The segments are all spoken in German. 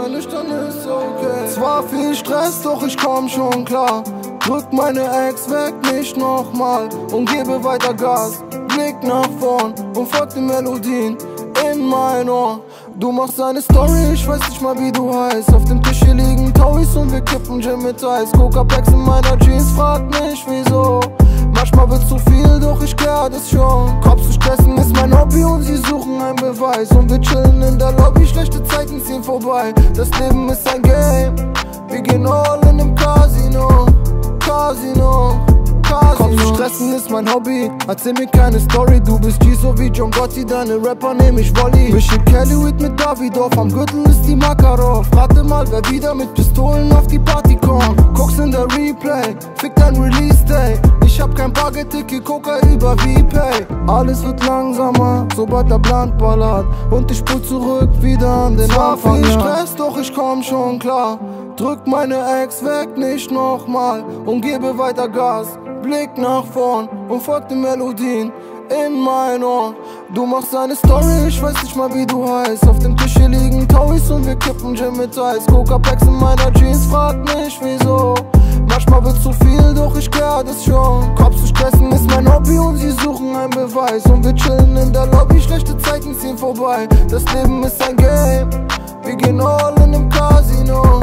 nüchtern ist okay. Zwar viel Stress, doch ich komm schon klar. Drück meine Ex weg, nicht nochmal und gebe weiter Gas. Blick nach vorn und folg den Melodien in mein Ohr. Du machst eine Story, ich weiß nicht mal wie du heißt. Auf dem Tisch hier liegen Tauis und wir kippen Gin mit Eis. Coca-Packs in meiner Jeans, frag nicht wieso. Manchmal wird zu viel, doch ich klär das schon. Cops zu stressen ist mein Hobby und sie suchen einen Beweis. Und wir chillen in der Lobby, schlechte Zeiten ziehen vorbei. Das Leben ist ein Game, wir gehen all in im Casino. Casino, Casino. Cops zu stressen ist mein Hobby, erzähl mir keine Story. Du bist G so wie John Gotti, deine Rapper nehm ich Volley. Mission Kellywood mit Davidoff, am Gürtel ist die Makarov. Rate mal, wer wieder mit Pistolen auf die Party kommt. Guck's in der Replay, fick dein Release-Day. Ich hab kein Bargeld-Ticket, Coca über VPay. Alles wird langsamer, sobald der Blunt ballert. Und ich spul zurück wieder an den Anfang. Viel Stress, doch ich komm schon klar. Drück meine Ex weg, nicht nochmal und gebe weiter Gas. Blick nach vorn und folg den Melodien in mein Ohr. Du machst eine Story, ich weiß nicht mal wie du heißt. Auf dem Tisch hier liegen Tauis und wir kippen Gin mit Eis. Coca-Packs in meiner Jeans, frag nicht wieso. Manchmal wird zu viel, doch ich klär das schon. Cops zu stressen ist mein Hobby und sie suchen einen Beweis. Und wir chillen in der Lobby, schlechte Zeiten ziehen vorbei. Das Leben ist ein Game, wir gehen all in im Casino.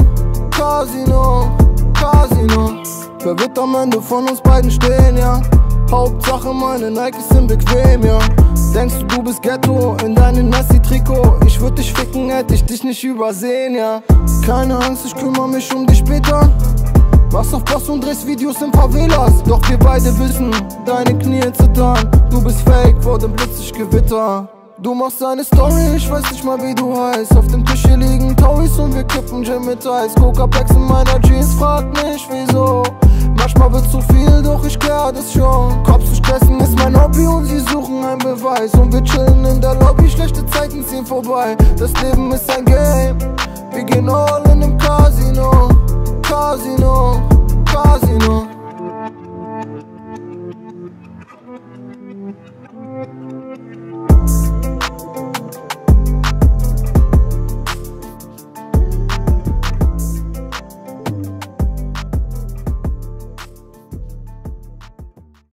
Casino, Casino. Wer wird am Ende von uns beiden stehen, ja? Hauptsache meine Nikes sind bequem, ja. Denkst du, du bist Ghetto in deinem Messi-Trikot? Ich würd dich ficken, hätte ich dich nicht übersehen, ja. Keine Angst, ich kümmere mich um dich später. Machst auf Boss und drehst Videos in Favelas. Doch wir beide wissen, deine Knie zittern. Du bist fake, vor dem Blitzlichtgewitter. Du machst eine Story, ich weiß nicht mal wie du heißt. Auf dem Tisch hier liegen Tauis und wir kippen Gin mit Eis. Coca-Packs in meiner Jeans, frag nicht wieso. Manchmal wird zu viel, doch ich klär das schon. Cops zu stressen ist mein Hobby und sie suchen einen Beweis. Und wir chillen in der Lobby, schlechte Zeiten ziehen vorbei. Das Leben ist ein Game, wir gehen all in im Casino. Casino, Casino.